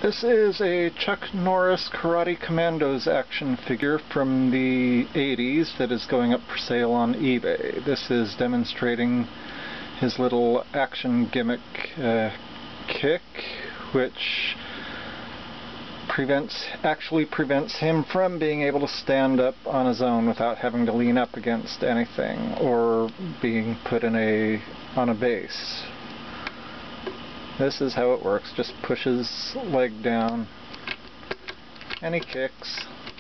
This is a Chuck Norris Karate Kommandos action figure from the 80s that is going up for sale on eBay. This is demonstrating his little action gimmick kick, which actually prevents him from being able to stand up on his own without having to lean up against anything or being put on a base. This is how it works. Just pushes leg down and he kicks.